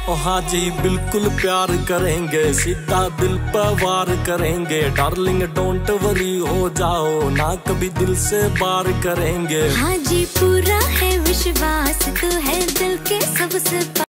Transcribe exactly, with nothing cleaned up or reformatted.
ओ हाँ जी बिल्कुल प्यार करेंगे, सीधा दिल पर वार करेंगे। डार्लिंग डोंट वरी हो जाओ ना, कभी दिल से बार करेंगे। हाँ जी पूरा है विश्वास, तू है दिल के सबसे